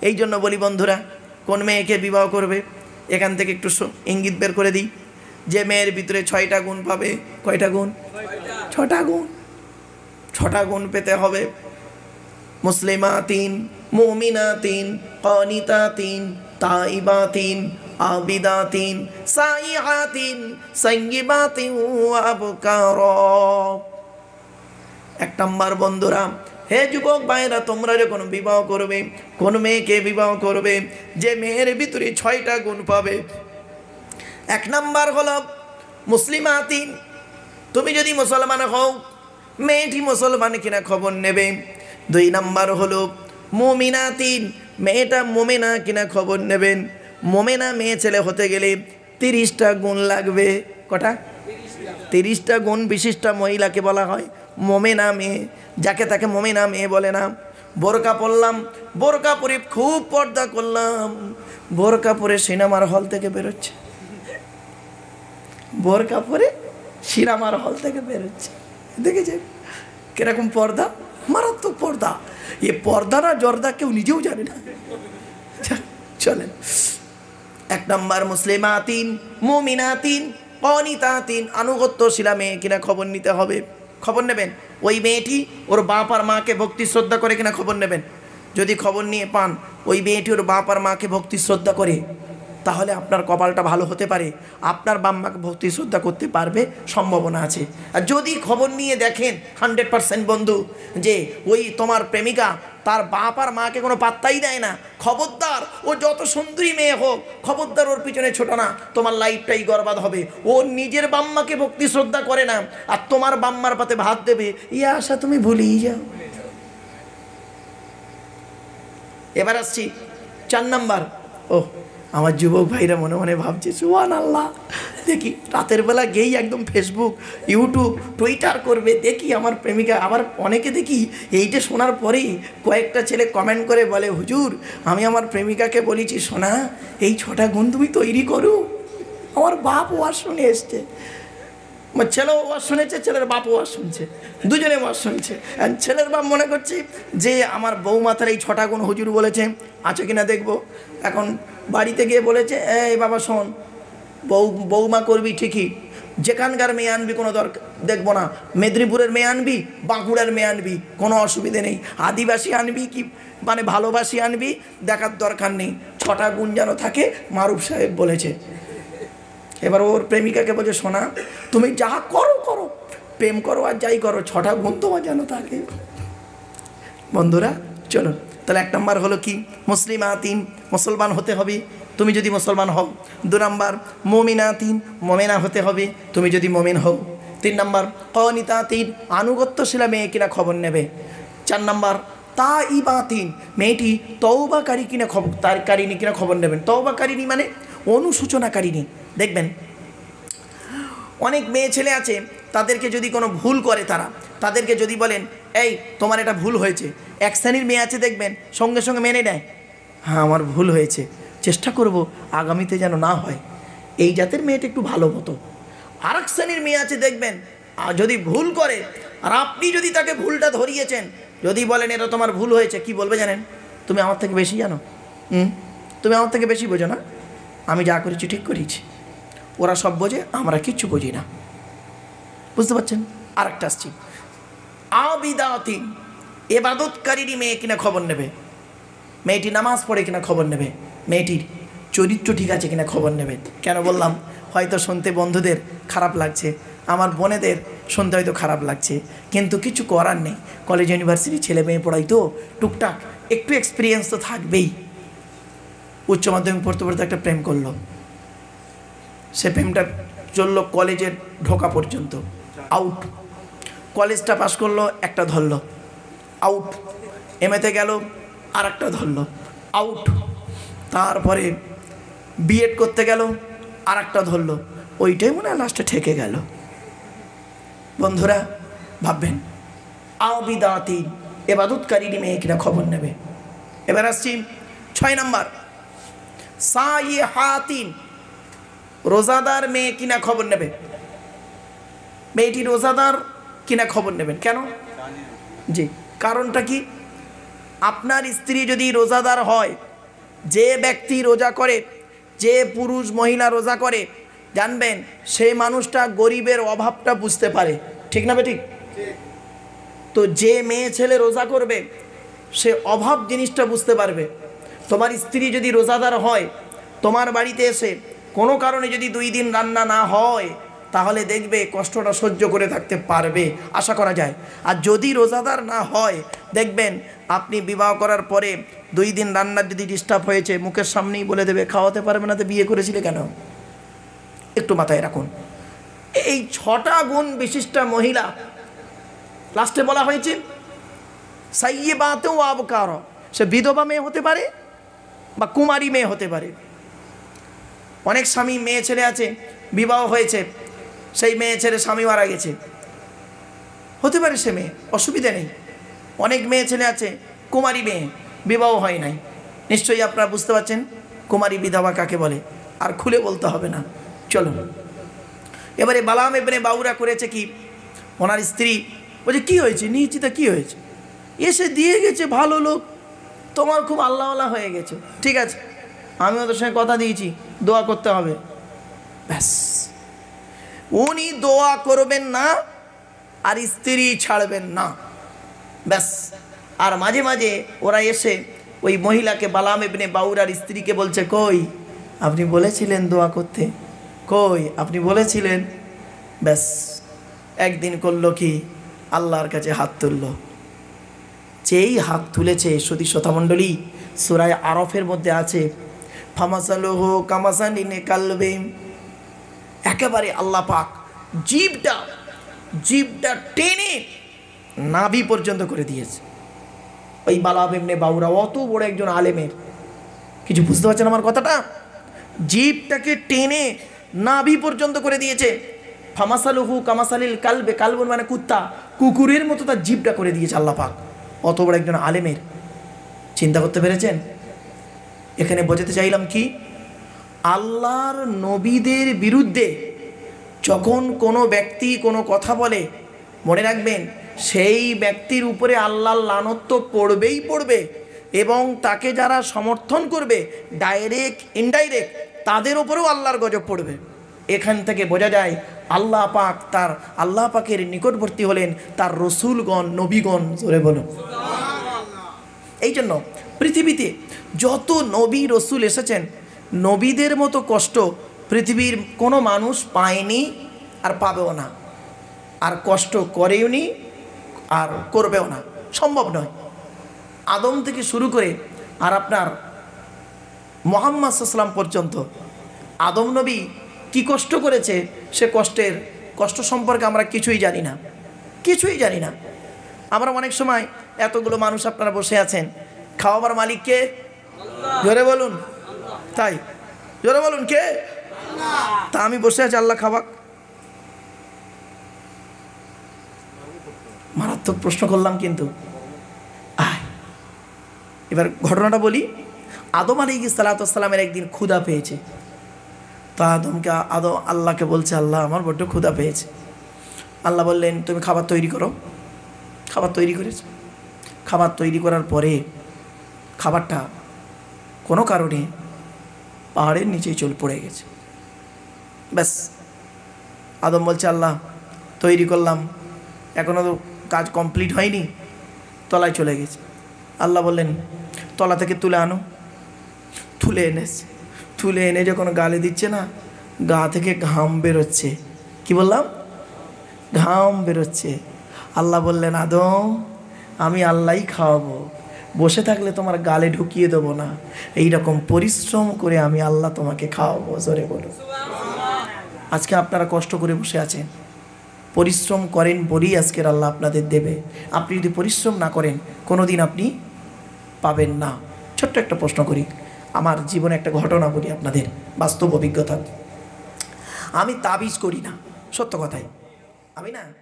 এই জন্য বলি বন্ধুরা, কোন মেয়েকে বিবাহ করবে এখান থেকে একটু ইঙ্গিত বের করে দিই, যে মেয়ের ভিতরে 6টা গুণ পাবে। কয়টা গুণ? 6টা গুণ। 6টা গুণ পেতে হবে। মুসলিমাতিন, মুমিনাতিন, কানিতাতিন, তাইবাতিন, আবিদাতিন, সাইহাতিন, সাইয়্যিবাতিন ওয়া আবকারা। 1 নাম্বার বন্ধুরা, হে যুবক ভাইরা, তোমরা যখন বিবাহ করবে, কোন মেয়েকে বিবাহ করবে যে মেয়ের ভিতরে 6টা গুণ পাবে। 1 নাম্বার হলো মুসলিমাতিন, তুমি যদি মুসলমান হও মেয়েটি মুসলমান কিনা খবর নেবে। 2 নাম্বার হলো মুমিনাতিন, মেয়েটা মুমিনা কিনা খবর নেবেন। মুমিনা মেয়ে ছেলে হতে গেলে 30টা গুণ লাগবে। কটা? 30টা গুণ বিশিষ্ট মহিলাকে বলা হয় মুমিনা মেয়ে, যাকে তাকে মুমিনা মেয়ে বলে না। বোরকা পরলাম, বোরকা পরে খুব পর্দা করলাম, বোরকা পরে সিনেমার হল থেকে বেরোচ্ছে, বোরকা পরে সিনেমার হল থেকে বেরোচ্ছে। দেখেছেন কিরকম পর্দা? মারাত্মক পর্দা। এ পর্দা না জর্দা কেউ নিজেও জানে না। চলেন, 1 নাম্বার মুসলিমাতিন, মুমিনাতিন, কানিতাতিন, আনুগত্যশীলা মেয়ে কিনা খবর নিতে হবে। খবর নেবেন ওই মেয়েটি ওর বাপ আর মাকে ভক্তি শ্রদ্ধা করে কিনা খবর নেবেন। যদি খবর নিয়ে পান ওই মেয়েটি ওর বাপ আর মাকে ভক্তি শ্রদ্ধা করে, তাহলে আপনার কপালটা ভালো হতে পারে, আপনার বাপ মাকে ভক্তি শ্রদ্ধা করতে পারবে, সম্ভাবনা আছে। আর যদি খবর নিয়ে দেখেন 100% বন্ধু যে ওই তোমার প্রেমিকা তার বাপ আর মাকে কোনো পাত্তাই দেয় না, খবরদার, ও যত সুন্দরী মেয়ে হোক খবরদার ওর পিছনে ছোটো না, তোমার লাইফটাই বরবাদ হবে। ও নিজের বাম্মাকে ভক্তি শ্রদ্ধা করে না আর তোমার বাম্মার পাতে ভাত দেবে, ইয়ে আশা তুমি ভুলেই যাও। এবার আসছি 4 নাম্বার। ও আমার যুবক ভাইরা মনে মনে ভাবছে সুবহানাল্লাহ, দেখি রাতের বেলা গেই একদম ফেসবুক, ইউটিউব, টুইটার করবে, দেখি আমার প্রেমিকা। আবার অনেকে দেখি এইটা শোনার পরেই কয়েকটা ছেলে কমেন্ট করে বলে, হুজুর আমি আমার প্রেমিকাকে বলেছি, শোনা এই 6টা গুণ তুমি তৈরি করো। আমার বাপ ওয়াজ শুনে এসছে, আমার ছেলেও ওয়াজ শুনেছে, ছেলের বাপ ওয়াজ শুনছে, দুজনে ওয়াজ শুনছে। ছেলের বাপ মনে করছে যে আমার বৌমাতার এই 6টা গুণ হুজুর বলেছে, আছে কিনা দেখবো। এখন বাড়িতে গিয়ে বলেছে, এই বাবা শোন, বৌমা করবি ঠিকই, যেখানকার মেয়ে আনবি কোনো দরকার দেখবো না, মেদিনীপুরের মেয়ে আনবি, বাঁকুড়ার মেয়ে আনবি, কোনো অসুবিধে নেই, আদিবাসী আনবি কি মানে ভালোবাসি আনবি, দেখার দরকার নেই, 6টা গুণ যেন থাকে, মারুফ সাহেব বলেছে। এবার ওর প্রেমিকাকে বলছে, শোনা তুমি যা করো করো, প্রেম করো আর যাই করো, 6টা গুণ তোমার যেন থাকে। বন্ধুরা চলুন, তাহলে 1 নাম্বার হলো কি? মুসলিমাতিন, মুসলমান হতে হবে তুমি যদি মুসলমান হও। 2 নাম্বার মুমিনাতিন, মুমিনা হতে হবে তুমি যদি মুমিন হও। 3 নাম্বার কানিতাতিন, আনুগত্যশীলা মেয়ে কিনা খবর নেবে। 4 নাম্বার তাইবাতিন, মেয়েটি তওবাকারী কিনা কারিনী কিনা খবর নেবেন। তওবাকারিনী মানে অনুসূচনাকারিনী। দেখবেন অনেক মেয়ে ছেলে আছে, তাদেরকে যদি কোনো ভুল করে তাদেরকে যদি বলেন, এই তোমার এটা ভুল হয়েছে, 1 শ্রেণীর মেয়ে আছে দেখবেন সঙ্গে সঙ্গে মেনে নেয়, হ্যাঁ আমার ভুল হয়েছে, চেষ্টা করব আগামীতে যেন না হয়। এই জাতের মেয়েটা একটু ভালো মতো। আর 1 শ্রেণীর মেয়ে আছে দেখবেন যদি ভুল করে আর আপনি যদি তাকে ভুলটা ধরিয়েছেন, যদি বলেন এটা তোমার ভুল হয়েছে, কি বলবে জানেন? তুমি আমার থেকে বেশি জানো, তুমি আমার থেকে বেশি বোঝো না, আমি যা করেছি ঠিক করেছি। ওরা সব বোঝে, আমরা কিচ্ছু বুঝি না। বুঝতে পারছেন? আর একটা আসছি, আবিদাতিন, ইবাদতকারী মেয়ে কিনা খবর নেবে। মেয়েটি নামাজ পড়ে কিনা খবর নেবে, মেয়েটির চরিত্র ঠিক আছে কিনা খবর নেবে। কেন বললাম? হয়তো শুনতে বন্ধুদের খারাপ লাগছে, আমার বোনেদের শুনতে হয়তো খারাপ লাগছে, কিন্তু কিছু করার নেই। কলেজ ইউনিভার্সিটি ছেলে মেয়ে পড়াই তো, টুকটাক একটু এক্সপিরিয়েন্স তো থাকবেই। উচ্চ মাধ্যমিক পড়তে পড়তে একটা প্রেম করলো, সে প্রেমটা চললো কলেজের ঢোকা পর্যন্ত, আউট। কলেজটা পাস করলো, একটা ধরলো, আউট। এমএতে গেল, আর একটা ধরলো, আউট। তারপরে বিএড করতে গেল, আর একটা ধরলো, ওইটাই মনে হয় লাস্টে ঠেকে গেল। বন্ধুরা ভাববেন, আবিদাতিন, ইবাদতকারী মেয়ে কিনা খবর নেবে। এবার আসছি 6 নাম্বার, সাইহাতিন, রোজাদার মেয়ে কিনা খবর নেবে। মেয়েটি রোজাদার কিনা খবর নেবেন। কেন? জি, কারণটা কি? আপনার স্ত্রী যদি রোজাদার হয় যে ব্যক্তি রোজা করে, যে পুরুষ মহিলা রোজা করে, জানবেন সেই মানুষটা গরিবের অভাবটা বুঝতে পারে। ঠিক না বেঠিক? তো যে মেয়ে ছেলে রোজা করবে সে অভাব জিনিসটা বুঝতে পারবে। তোমার স্ত্রী যদি রোজাদার হয়, তোমার বাড়িতে এসে কোনো কারণে যদি 2 দিন রান্না না হয়, তাহলে দেখবে কষ্টটা সহ্য করে থাকতে পারবে, আশা করা যায়। আর যদি রোজাদার না হয়, দেখবেন আপনি বিবাহ করার পরে 2 দিন রান্নার যদি ডিস্টার্ব হয়েছে, মুখের সামনেই বলে দেবে খাওয়াতে পারবে না, তো বিয়ে করেছিলে কেন? একটু মাথায় রাখুন। এই 6টা গুণ বিশিষ্ট মহিলা লাস্টে বলা হয়েছে সাইয়্যিবাতুন ওয়া আবকার, সে বিধবা মেয়ে হতে পারে বা কুমারী মেয়ে হতে পারে। অনেক স্বামী মেয়ে ছেলে আছে, বিবাহ হয়েছে, সেই মেয়ে ছেলে স্বামী মারা গেছে, হতে পারে সে মেয়ে, অসুবিধা নেই। অনেক মেয়ে ছেলে আছে কুমারী মেয়ে, বিবাহ হয় নাই। নিশ্চয়ই আপনারা বুঝতে পারছেন কুমারী বিধবা কাকে বলে, আর খুলে বলতে হবে না। চলুন এবারে বালাম ইবনে বাউরা করেছে কি, ওনার স্ত্রী বলছে কী হয়েছে, নিশ্চিত কী হয়েছে, এসে দিয়ে গেছে ভালো লোক, তোমার খুব আল্লাহওয়ালা হয়ে গেছে, ঠিক আছে আমি ওদের সঙ্গে কথা দিয়েছি দোয়া করতে হবে, ব্যাস। উনি দোয়া করবেন না আর স্ত্রী ছাড়বেন না, ব্যাস। আর মাঝে মাঝে ওরা এসে ওই মহিলাকে, বালাম ইবনে বাউরার স্ত্রীকে বলছে, কই আপনি বলেছিলেন দোয়া করতে, কই আপনি বলেছিলেন, ব্যাস। একদিন করলো কি, আল্লাহর কাছে হাত তুলল। যেই হাত তুলেছে, সতী শ্রোতামণ্ডলী, সূরা আরফের মধ্যে আছে ফামাসালুহু কামাসালিনে কালবে, একেবারে আল্লাহ পাক জিভটা টেনে নাভি পর্যন্ত করে দিয়েছে। ওই বালাম ইবনে বাউরা অত বড় একজন আলেমের, কিছু বুঝতে পারছেন আমার কথাটা? জিভটাকে টেনে নাভি পর্যন্ত করে দিয়েছে। ফামাসালুহু কামাসালিল কালবে, কালবুন মানে কুত্তা, কুকুরের মতো তার জিভটা করে দিয়েছে আল্লাহ পাক, অত বড় একজন আলেমের। চিন্তা করতে পেরেছেন? এখানে বোঝাতে চাইলাম কি, আল্লাহর নবীদের বিরুদ্ধে যখন কোনো ব্যক্তি কোনো কথা বলে, মনে রাখবেন সেই ব্যক্তির উপরে আল্লাহর লানত তো পড়বেই পড়বে, এবং তাকে যারা সমর্থন করবে ডাইরেক্ট ইনডাইরেক্ট তাদের উপরেও আল্লাহর গজব পড়বে। এখান থেকে বোঝা যায় আল্লাহ পাক আল্লাহ পাকের নিকটবর্তী হলেন তার রসুলগণ, নবীগণ, জোরে বলুন। এই জন্য পৃথিবীতে যত নবী রসুল এসেছেন, নবীদের মতো কষ্ট পৃথিবীর কোনো মানুষ পায়নি আর পাবেও না, আর কষ্ট করেওনি আর করবেও না, সম্ভব নয়। আদম থেকে শুরু করে আর আপনার মুহাম্মদ সাল্লাল্লাহু আলাইহি ওয়াসাল্লাম পর্যন্ত আদম নবী কি কষ্ট করেছে, সে কষ্ট সম্পর্কে আমরা কিছুই জানি না। আমরা অনেক সময় এতগুলো মানুষ আপনারা বসে আছেন, খাওয়াবার মালিক কে? জোরে বলুন। তাই জোরে বলুন কে? তা আমি বসে আছি, আল্লাহ খাওয়াক? মারাত্মক প্রশ্ন করলাম কিন্তু। এবার ঘটনাটা বলি। আদম আলাইহিস সালামের একদিন ক্ষুধা পেয়েছে, তা আদম আল্লাহকে বলছে, আল্লাহ আমার বড্ড ক্ষুধা পেয়েছে। আল্লাহ বললেন তুমি খাবার তৈরি করো। খাবার তৈরি করেছে। খাবার তৈরি করার পরে খাবারটা কোনো কারণে পাহাড়ের নিচেই পড়ে গেছে। ব্যাস, আদম বলছে আল্লাহ তৈরি করলাম, এখনও তো কাজ কমপ্লিট হয়নি, তলায় চলে গেছে। আল্লাহ বললেন তলা থেকে তুলে আনো। তুলে এনে যখন গালে দিচ্ছে না, গা থেকে ঘাম বেরোচ্ছে। কি বললাম? ঘাম বেরোচ্ছে। আল্লাহ বললেন আদম আমি আল্লাহই খাওয়াবো, বসে থাকলে তোমার গালে ঢুকিয়ে দেবো না, এইরকম পরিশ্রম করে আমি আল্লাহ তোমাকে খাওয়াবো। জোরে বলো। আজকে আপনারা কষ্ট করে বসে আছেন, পরিশ্রম করেন বলেই আজকের আল্লাহ আপনাদের দেবে। আপনি যদি পরিশ্রম না করেন কোনো দিন আপনি পাবেন না। ছোট্ট একটা প্রশ্ন করি, আমার জীবনে একটা ঘটনা বলি আপনাদের, বাস্তব অভিজ্ঞতা। আমি তাবিজ করি না, সত্য কথাই, আমি না